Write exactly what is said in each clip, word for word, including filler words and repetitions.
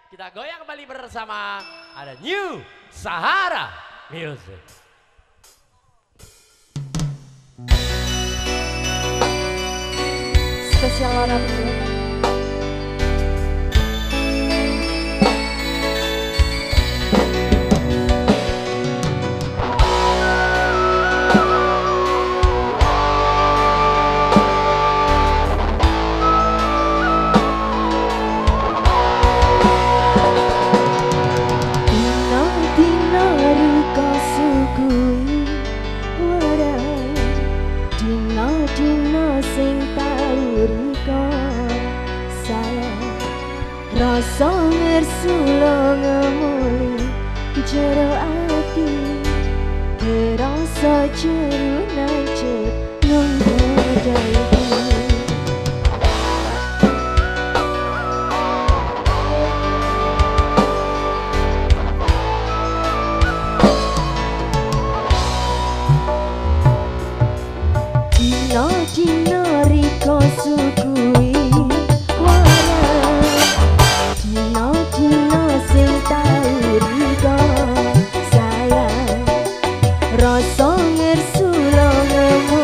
Kita goyang kembali bersama ada New Sahara Music. Spesial orang tua. Rasa ngersulo ngemuli jero ati terasa jeru nancep nunggu dayku Dino dino riko sukui rasa ngersulo ngemuli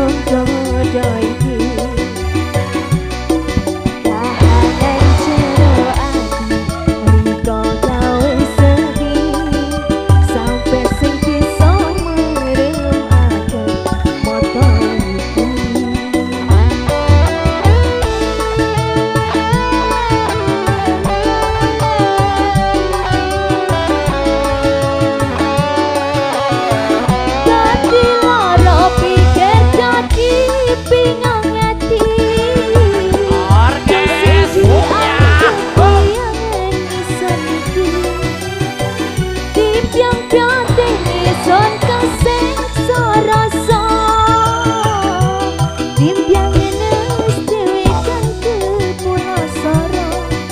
nang dodo iki kahanan jero ati riko gawe sepi sampe sing bisa meremake moto iki dadi lara pikir dadi bingung ati Orkes ya. Bayangan ison iki dipiang-piante ison keseksa rasa dipiangan dewe kan kepulau soro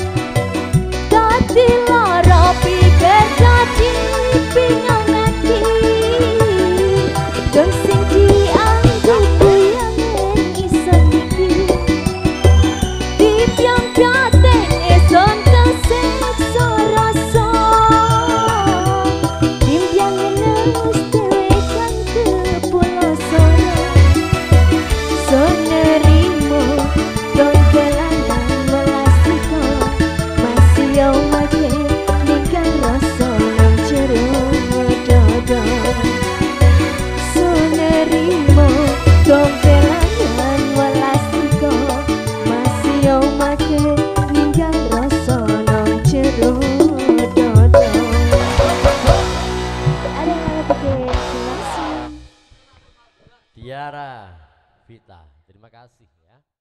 dadi lara pikir dadi bingung ati dan sing dianggap bayangan ison iki dipiang-piante ison keseksa rasa dipiangan dewe kan kepulau soro sonerimo dong kelangan melasiko masih yo make nikah rasa nang jero dodo sonerimo dong kelangan melasiko masih yo make nikah rasa nang jero dodo ada yang mau bikin terima kasih Tiara Vita, terima kasih ya.